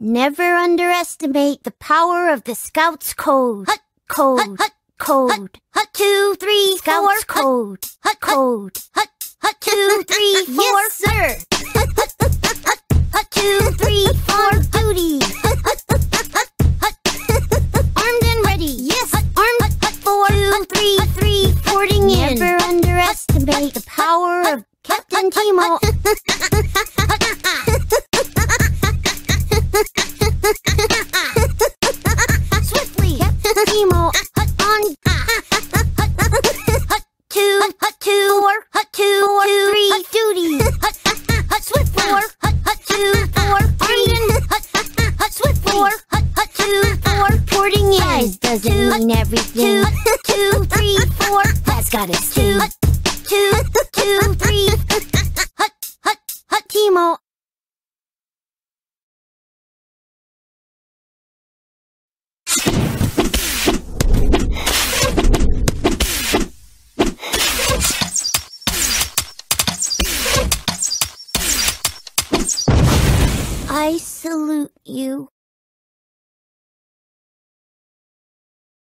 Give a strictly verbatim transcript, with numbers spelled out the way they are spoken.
Never underestimate the power of the Scouts Code. Hut, Code. hut, hut, Code. hut, hut, two, three, Scouts four, Code. hut, hut, Code. hut, hut, two, three, four, Yes, sir. hut, hut, hut, hut, hut, two, three, four, On duty. hut, hut, hut, hut, hut, Armed and ready. yes, Armed. hut, hut, Four, two, three, three. reporting in. Never underestimate the power of Captain Timo. Swiftly, Captain Timo. on hut, two, hut, two, four, hut, two, Four, two, three. hut, duty, hut, hut, swift, four, hut, hut, two, four, three, hut, hut, swift, four, hut, hut, two, four, Reporting in. Size doesn't two, mean everything. two, two, three, four, That's got its two, two. two, two, three, hut, hut, hut, Timo. I salute you.